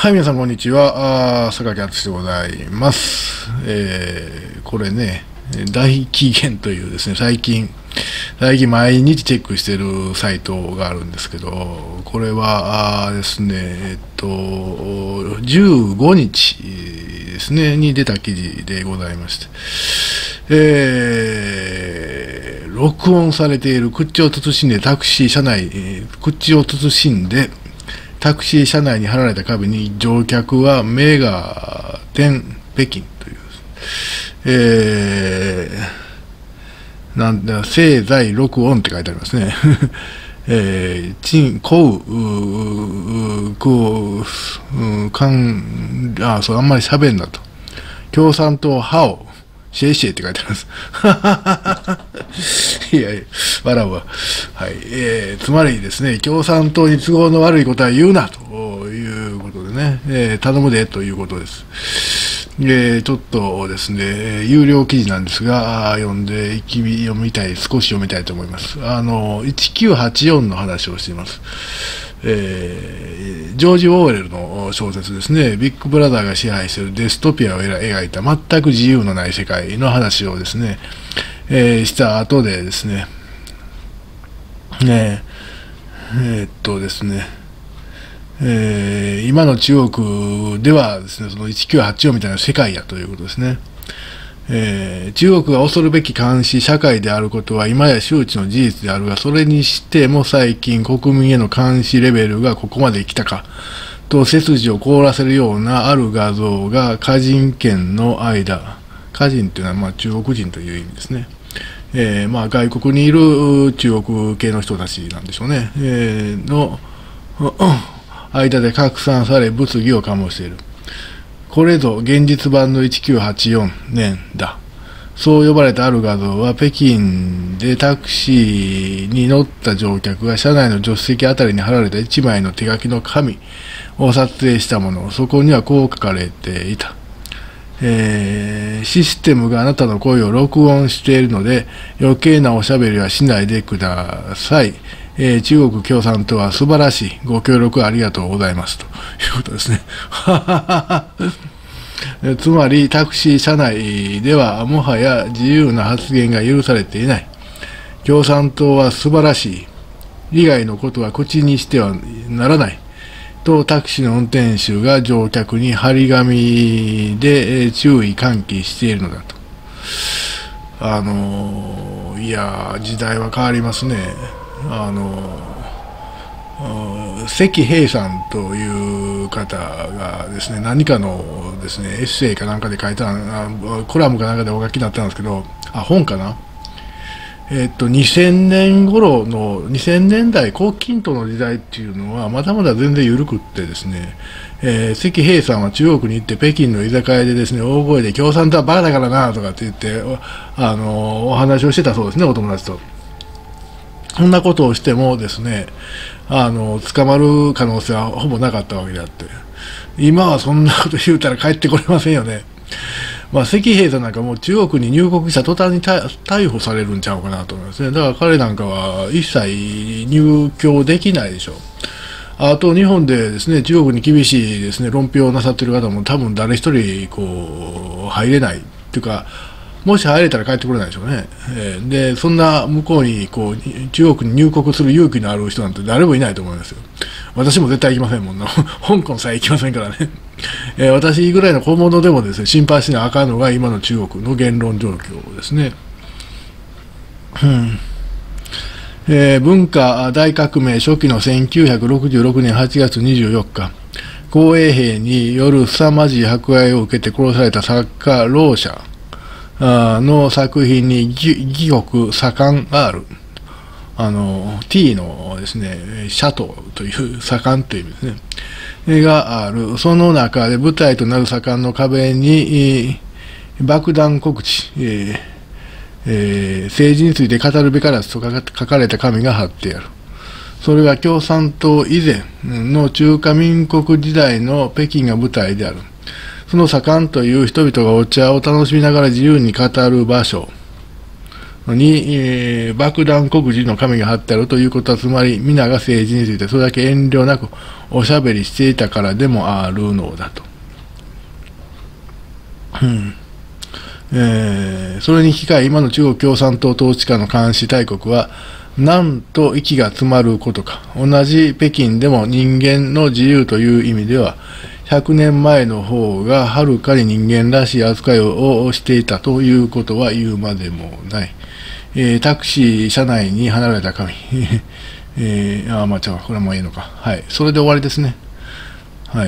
はい、皆さん、こんにちは。榊敦でございます。これね、大起源というですね、最近毎日チェックしているサイトがあるんですけど、これはですね、15日ですね、に出た記事でございまして、録音されている口を慎んでタクシー車内、口を慎んで、タクシー車内に貼られた壁に乗客は目が点北京という、なんだ、生在録音って書いてありますね。こう、そう、あんまり喋んなと。共産党派をシェイシェイって書いてあります。いやいや、笑うわ。はい。つまりですね、共産党に都合の悪いことは言うなということでね、頼むでということです。ちょっとですね、有料記事なんですが、少し読みたいと思います。1984の話をしています。ジョージ・オーウェルの小説ですね、ビッグブラザーが支配しているデストピアを描いた全く自由のない世界の話をですね、した後でですね、今の中国ではですね、その1984みたいな世界やということですね。中国が恐るべき監視社会であることは今や周知の事実であるが、それにしても最近国民への監視レベルがここまで来たかと背筋を凍らせるようなある画像が華人圏の間、華人というのは中国人という意味ですね。外国にいる中国系の人たちなんでしょうね。の間で拡散され物議を醸している。これぞ現実版の1984年だ。そう呼ばれたある画像は北京でタクシーに乗った乗客が車内の助手席あたりに貼られた一枚の手書きの紙を撮影したもの。そこにはこう書かれていた。システムがあなたの声を録音しているので余計なおしゃべりはしないでください。中国共産党は素晴らしい。ご協力ありがとうございます。ということですね。つまり、タクシー車内ではもはや自由な発言が許されていない。共産党は素晴らしい。以外のことは口にしてはならない。と、タクシーの運転手が乗客に張り紙で注意喚起しているのだと。いや、時代は変わりますね。関平さんという方がですね、何かのですね、エッセイかなんかで書いた、コラムかなんかでお書きになったんですけど、本かな。2000年頃の、2000年代後期との時代っていうのは、まだまだ全然緩くってですね、関平さんは中国に行って北京の居酒屋でですね、大声で共産党はバカだからなとかって言って、お話をしてたそうですね、お友達と。そんなことをしてもですね、捕まる可能性はほぼなかったわけであって、今はそんなこと言うたら帰ってこれませんよね。関平さんなんかもう中国に入国した途端に逮捕されるんちゃうかなと思いますね。だから彼なんかは一切入居できないでしょう。あと日本でですね、中国に厳しいですね、論評をなさっている方も多分誰一人入れないっていうか、もし入れたら帰ってこれないでしょうね。で、そんな向こうに中国に入国する勇気のある人なんて誰もいないと思いますよ。私も絶対行きませんもんな。香港さえ行きませんからね。私ぐらいの小物でもですね、心配しなあかんのが今の中国の言論状況ですね。文化大革命初期の1966年8月24日、紅衛兵による凄まじい迫害を受けて殺された作家、老舍の作品に戯曲左官 R、T のですね、シャトーという左官という意味ですね。がある。その中で舞台となる左官の壁に、爆弾告知、政治について語るべからずと書かれた紙が貼ってある。それは共産党以前の中華民国時代の北京が舞台である。その左官という人々がお茶を楽しみながら自由に語る場所に、爆弾黒人の紙が貼ってあるということは、つまり皆が政治についてそれだけ遠慮なくおしゃべりしていたからでもあるのだと。それに引き換え、今の中国共産党統治下の監視大国は、なんと息が詰まることか。同じ北京でも人間の自由という意味では、100年前の方がはるかに人間らしい扱いをしていたということは言うまでもない。タクシー車内に離れた紙。まあ、これもいいのか。はい。それで終わりですね。はい。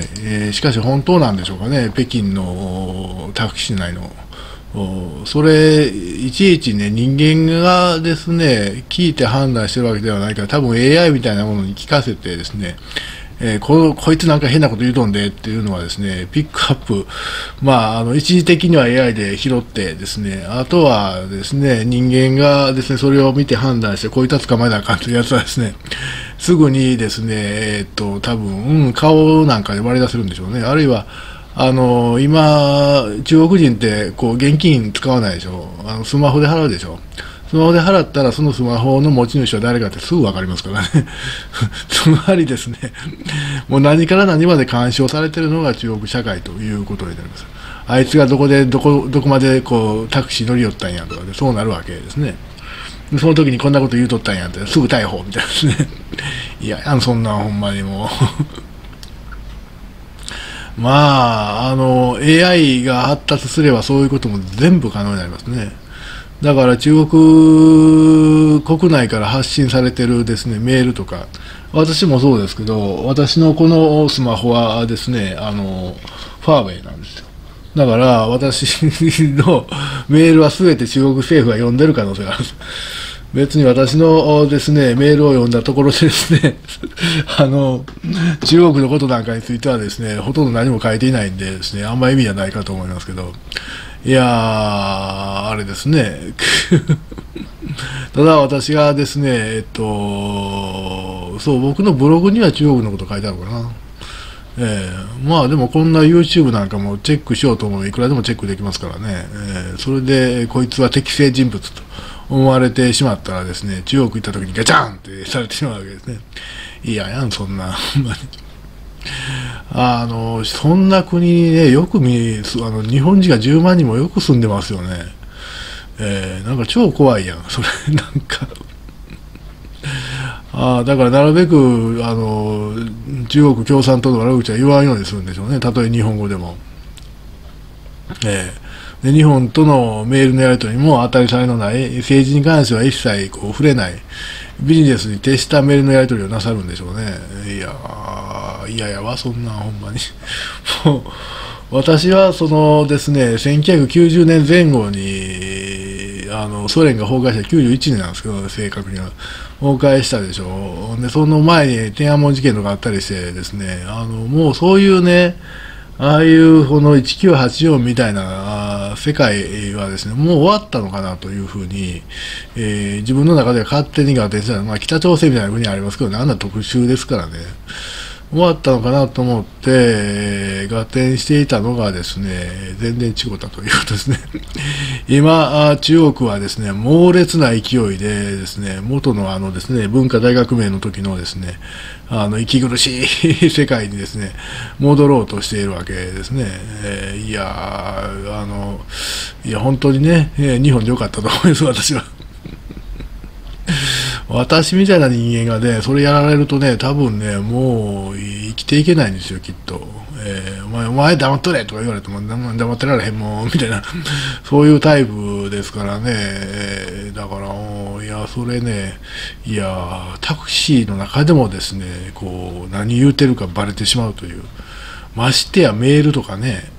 しかし本当なんでしょうかね。北京のタクシー内の。それ、いちいちね、人間がですね、聞いて判断してるわけではないから、多分 AI みたいなものに聞かせてですね、こいつなんか変なこと言うとんでっていうのはですね、ピックアップ、一時的には AI で拾ってですね、あとはですね、人間がですね、それを見て判断して、こいつは捕まえなあかんというやつはですね、すぐにですね、多分、顔なんかで割り出せるんでしょうね。あるいは、今、中国人って、現金使わないでしょ。スマホで払うでしょ。スマホで払ったら、そのスマホの持ち主は誰かってすぐわかりますからね。つまりですね、もう何から何まで干渉されているのが中国社会ということになります。あいつがどこまでタクシー乗り寄ったんやとかで、そうなるわけですね。その時にこんなこと言うとったんやって、すぐ逮捕みたいなですね。いや、そんなほんまにもう。AI が発達すればそういうことも全部可能になりますね。だから中国国内から発信されてるですね、メールとか、私もそうですけど、私のこのスマホはですね、ファーウェイなんですよ。だから私のメールは全て中国政府が読んでる可能性がある。別に私のですね、メールを読んだところでですね、中国のことなんかについてはですね、ほとんど何も書いていないんでですね、あんま意味はないかと思いますけど、いやー、あれですね、ただ私がですね、僕のブログには中国のこと書いてあるかな。でもこんな YouTube なんかもチェックしようと思ういくらでもチェックできますからね、それでこいつは適正人物と思われてしまったらですね、中国行った時にガチャンってされてしまうわけですね。いやそんな、そんな国にね、よく日本人が10万人もよく住んでますよね。なんか超怖いやん、それ、なんか。だからなるべく、中国共産党の悪口は言わんようにするんでしょうね、たとえ日本語でも。で日本とのメールのやり取りも当たり障りのない、政治に関しては一切触れない、ビジネスに徹したメールのやり取りをなさるんでしょうね。いやわ、そんなほんまに。もう私はそのですね、1990年前後にソ連が崩壊した91年なんですけど、正確には崩壊したでしょう。でその前に天安門事件とかあったりしてですね、もうそういうね、ああいうこの1984みたいな世界はですね、もう終わったのかなというふうに、自分の中では勝手に合点した、北朝鮮みたいな国ありますけどね、あんな特殊ですからね、終わったのかなと思って合点していたのがですね、全然違ったということですね。今、中国はですね、猛烈な勢いでですね、元のですね、文化大革命の時のですね、息苦しい世界にですね、戻ろうとしているわけですね。いや、本当にね、日本でよかったと思います、私は。私みたいな人間がね、それやられるとね、多分ね、もう生きていけないんですよ、きっと。お前黙っとれとか言われても、黙ってられへんもん、みたいな、そういうタイプですからね。だから、それね、タクシーの中でもですね、何言うてるかバレてしまうという。ましてやメールとかね、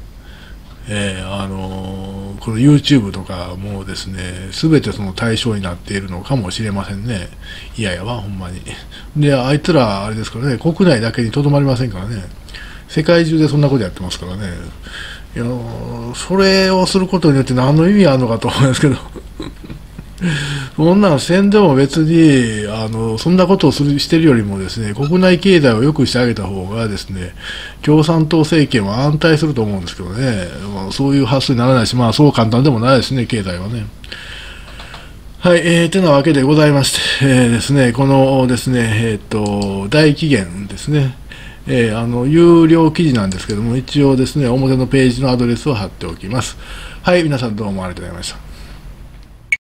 この YouTube とかもですね、すべてその対象になっているのかもしれませんね。いやほんまに。で、あいつら、あれですからね、国内だけにとどまりませんからね、世界中でそんなことやってますからね。それをすることによって何の意味あるのかと思うんですけど、そんなんせんでも別にそんなことをしてるよりもですね、国内経済を良くしてあげた方がですね、共産党政権は安泰すると思うんですけどね、そういう発想にならないし、そう簡単でもないですね、経済はね。 はい、てなわけでございまして、ですね、このですね、大期限ですね、有料記事なんですけども、一応ですね、表のページのアドレスを貼っておきます。はい、皆さんどうもありがとうございました。